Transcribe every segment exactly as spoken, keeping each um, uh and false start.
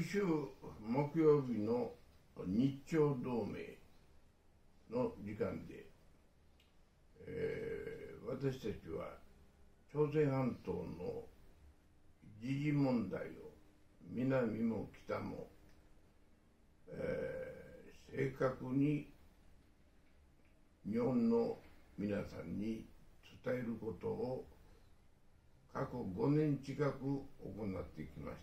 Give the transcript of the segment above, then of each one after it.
週木曜日の日朝同盟の時間で、えー、私たちは朝鮮半島の時事問題を南も北も、えー、正確に日本の皆さんに伝えることを過去ごねん近く行ってきました。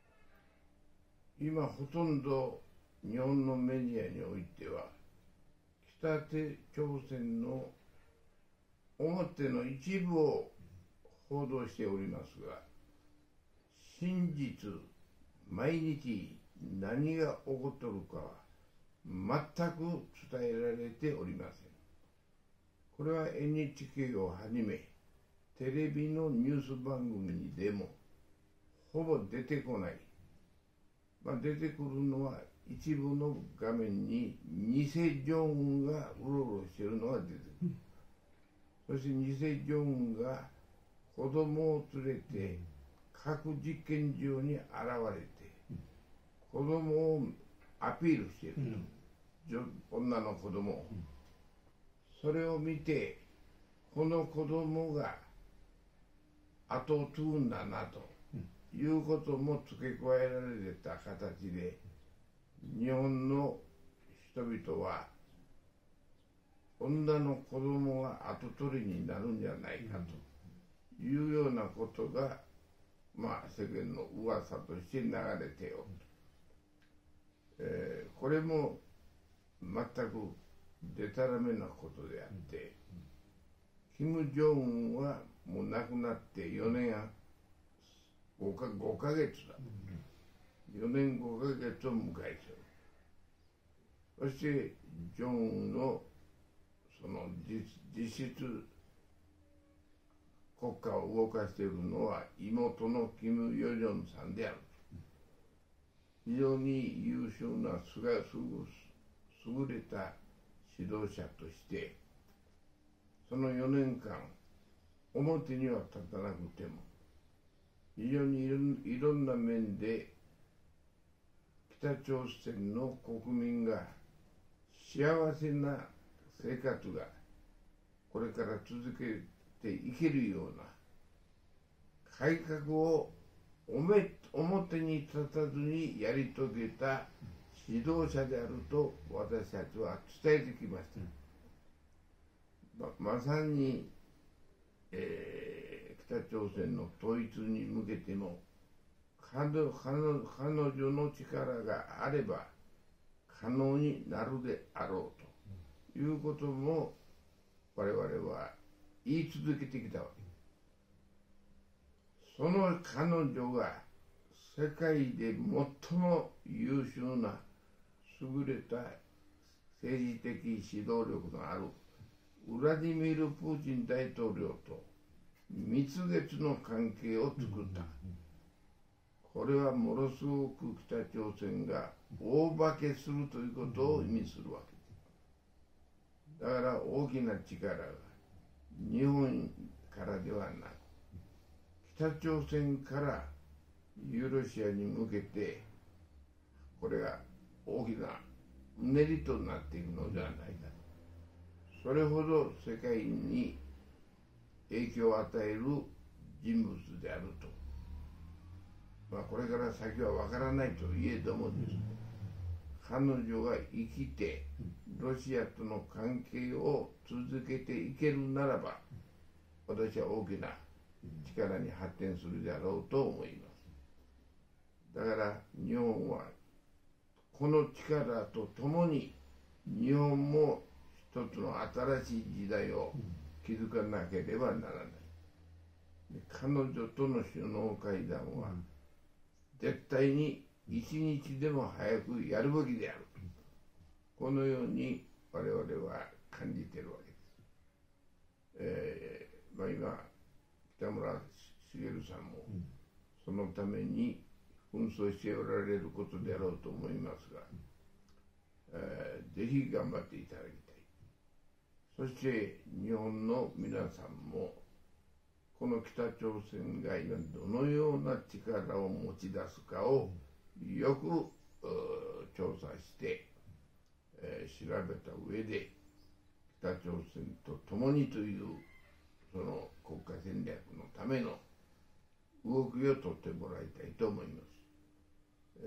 今ほとんど日本のメディアにおいては北朝鮮の表の一部を報道しておりますが、真実毎日何が起こっているかは全く伝えられておりません。これは エヌエイチケー をはじめテレビのニュース番組にでもほぼ出てこない。まあ、出てくるのは一部の画面に偽ジョンウンがうろうろしているのが出てくる。そして偽ジョンウンが子供を連れて核実験場に現れて子供をアピールしている、うん、女の子供を、うん、それを見てこの子供が後を継ぐんだなということも付け加えられた形で、日本の人々は女の子供が後取りになるんじゃないかというようなことが、まあ、世間の噂として流れておる、えー、これも全くでたらめなことであって、金正恩はもう亡くなってよねんごかげつだ、よねんごかげつを迎えている。そしてジョンウンのその 実, 実質国家を動かしているのは妹のキム・ヨジョンさんである。非常に優秀なすがすぐ優れた指導者としてそのよねんかん表には立たなくても非常にいろんな面で北朝鮮の国民が幸せな生活がこれから続けていけるような改革を表に立たずにやり遂げた指導者であると私たちは伝えてきました。ま, まさに、えー、北朝鮮の統一に向けても彼女の力があれば可能になるであろうということも我々は言い続けてきたわけ。その彼女が世界で最も優秀な優れた政治的指導力のあるウラディミール・プーチン大統領と蜜月の関係を作った。これはものすごく北朝鮮が大化けするということを意味するわけです。だから大きな力が日本からではなく北朝鮮からユーロシアに向けてこれが大きなうねりとなっていくのではないか。それほど世界に影響を与える人物であると、まあ、これから先は分からないといえどもですね、彼女が生きてロシアとの関係を続けていけるならば私は大きな力に発展するであろうと思います。だから日本はこの力とともに日本も一つの新しい時代を築かなければならない。彼女との首脳会談は絶対に一日でも早くやるべきである。このように我々は感じているわけです。えーまあ、今北村茂さんもそのために紛争しておられることであろうと思いますが、えー、ぜひ頑張っていただきたい。そして日本の皆さんもこの北朝鮮が今どのような力を持ち出すかをよく調査して、えー、調べた上で北朝鮮と共にというその国家戦略のための動きを取ってもらいたいと思います。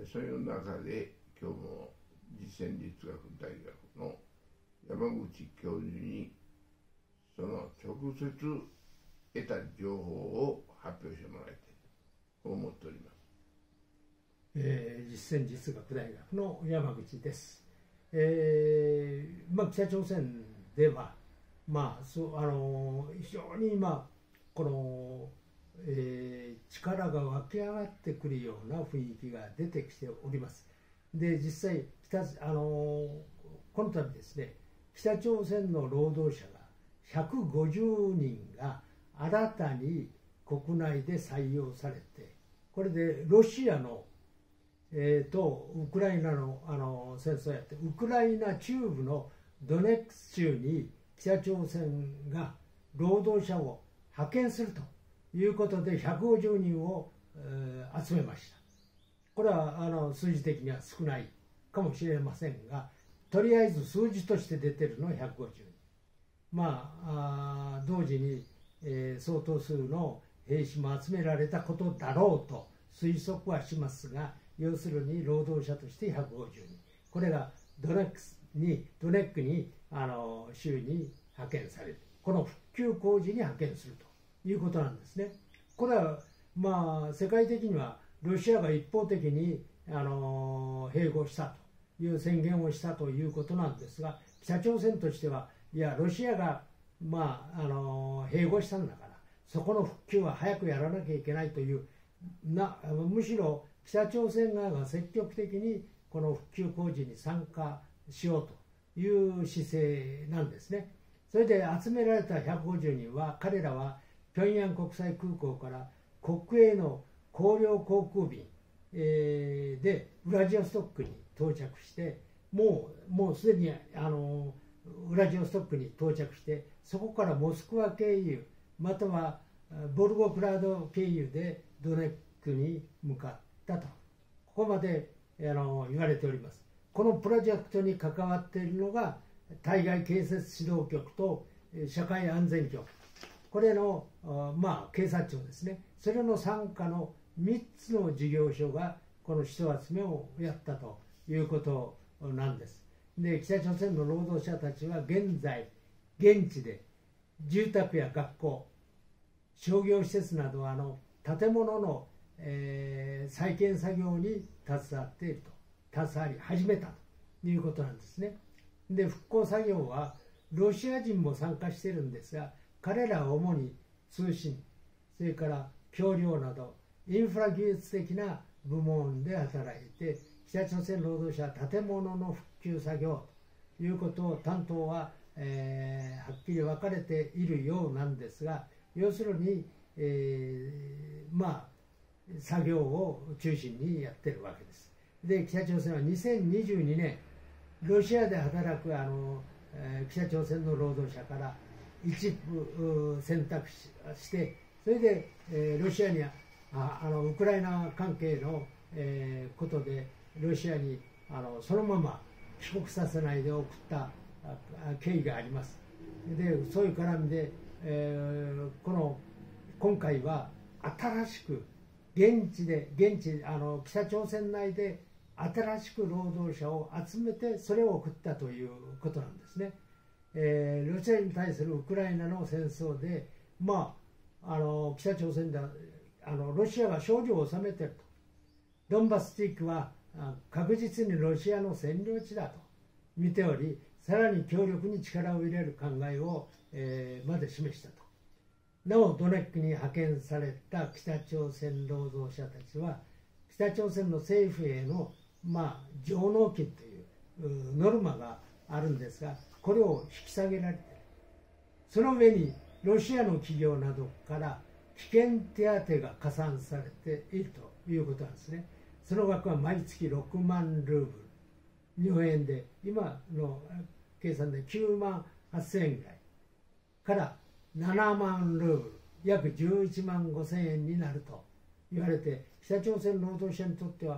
そういう中で今日も実践律学大学の山口教授にその直接得た情報を発表してもらいたいと思っております。 えー、実践実学大学の山口です。えーまあ、北朝鮮では、まあそうあのー、非常に今この、えー、力が湧き上がってくるような雰囲気が出てきております。で実際北、あのー、この度ですね、北朝鮮の労働者がひゃくごじゅうにんが新たに国内で採用されて、これでロシアのえー、とウクライナ の, あの戦争をやってウクライナ中部のドネツク州に北朝鮮が労働者を派遣するということでひゃくごじゅうにんを、えー、集めました。これはあの数字的には少ないかもしれませんが、とりあえず数字として出てるのはひゃくごじゅうにん。まあ、あ同時に、えー、相当数の兵士も集められたことだろうと推測はしますが、要するに労働者としてひゃくごじゅうにん、これがドネックにドネックにあの州に派遣される、この復旧工事に派遣するということなんですね。これはまあ世界的にはロシアが一方的にあの併合したという宣言をしたということなんですが、北朝鮮としてはいやロシアが、まあ、あの併合したんだからそこの復旧は早くやらなきゃいけないというな、むしろ北朝鮮側が積極的にこの復旧工事に参加しようという姿勢なんですね。それで集められたひゃくごじゅうにんは、彼らは平壌国際空港から国営の公領航空便、えー、でウラジオストックに到着して、もうもうすでにあのウラジオストックに到着して、そこからモスクワ経由またはボルゴグラード経由でドネックに向かってだとここまであの言われております。このプロジェクトに関わっているのが対外建設指導局と社会安全局、これの、まあ、警察庁ですね、それの傘下のみっつの事業所がこの人集めをやったということなんです。で北朝鮮の労働者たちは現在現地で住宅や学校、商業施設などあの建物のえー、再建作業に携わっていると、携わり始めたということなんですね。で復興作業はロシア人も参加しているんですが、彼らは主に通信、それから橋梁などインフラ技術的な部門で働いて、北朝鮮労働者は建物の復旧作業ということを担当は、えー、はっきり分かれているようなんですが、要するに、えー、まあ作業を中心にやってるわけです。で北朝鮮はにせんにじゅうにねん、ロシアで働くあの、えー、北朝鮮の労働者から一部選択しして、それで、えー、ロシアにああのウクライナ関係の、えー、ことでロシアにあのそのまま帰国させないで送った経緯があります。でそういう絡みで、えー、この今回は新しく現地で現地あの北朝鮮内で新しく労働者を集めてそれを送ったということなんですね。えー、ロシアに対するウクライナの戦争で、まあ、あの北朝鮮であのロシアが勝利を収めていると、ドンバス地域は確実にロシアの占領地だと見ており、さらに強力に力を入れる考えを、えー、まで示したと。なおドネックに派遣された北朝鮮労働者たちは北朝鮮の政府への、まあ、上納金というノルマがあるんですが、これを引き下げられている。その上にロシアの企業などから危険手当が加算されているということなんですね。その額は毎月ろくまんルーブル、日本円で今の計算できゅうまんはっせんえんぐらいからななまんルーブル、約じゅういちまんごせんえんになると言われて、北朝鮮労働者にとっては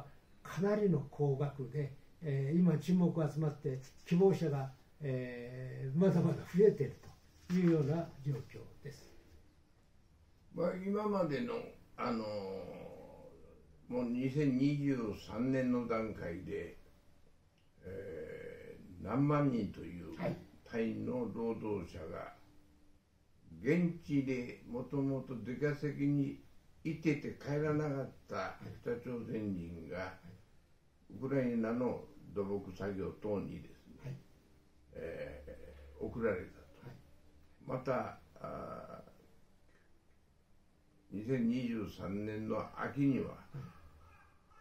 かなりの高額で、えー、今注目が集まって希望者が、えー、まだまだ増えているというような状況です。 まあ、今までの、あのー、もうにせんにじゅうさんねんの段階で、えー、何万人という単位の労働者が現地でもともと出稼ぎに行ってて帰らなかった北朝鮮人がウクライナの土木作業等にですね、はい、えー、送られたと、はい、またあにせんにじゅうさんねんの秋には、はい、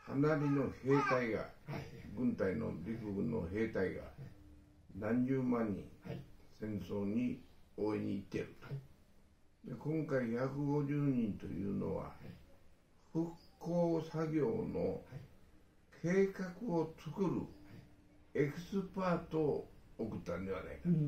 離れの兵隊が、はい、軍隊の陸軍の兵隊が何十万人、はい、戦争に応援に行っていると、はい、で今回ひゃくごじゅうにんというのは、はい、復興作業の計画を作るエキスパートを送ったんではないか、うんうん、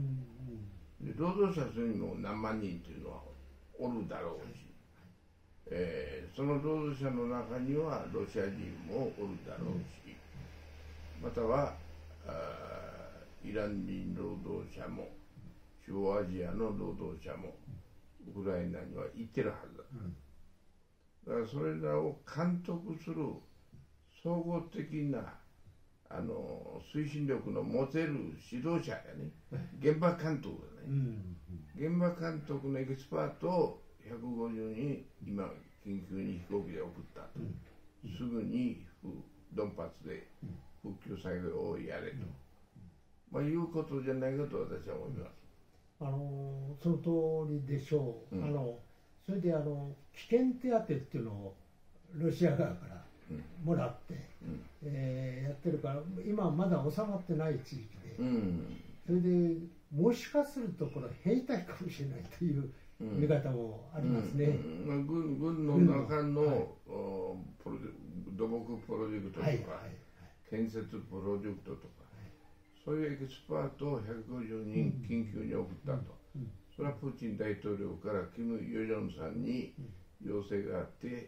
で労働者数にも何万人というのはおるだろうし、えー、その労働者の中にはロシア人もおるだろうし、またはイラン人労働者も中央アジアの労働者もウクライナには行ってるはずだ、だからそれらを監督する総合的なあの推進力の持てる指導者やね、現場監督だね、現場監督のエキスパートをひゃくごじゅうにん今緊急に飛行機で送ったと、うん、すぐにドンパツで復旧作業をやれと、うん、まあ、いうことじゃないかと私は思います。 あのその通りでしょう、うん、あのそれであの危険手当っていうのをロシア側からもらって、うん、えー、やってるから今まだ収まってない地域で、うん、それでもしかするとこの兵隊かもしれないという見方もありますね、 うんうん、軍, 軍の中の、はい、プロ土木プロジェクトとか、はいはいはい、建設プロジェクトとか、はい、そういうエキスパートをひゃくごじゅうにん緊急に送ったと、うんうん、それはプーチン大統領からキム・ヨジョンさんに要請があって、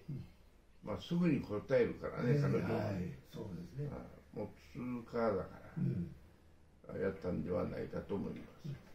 うん、まあ、すぐに答えるからね、えー、彼女は、はい、そうですね、もう通過だから、うん、やったんではないかと思います。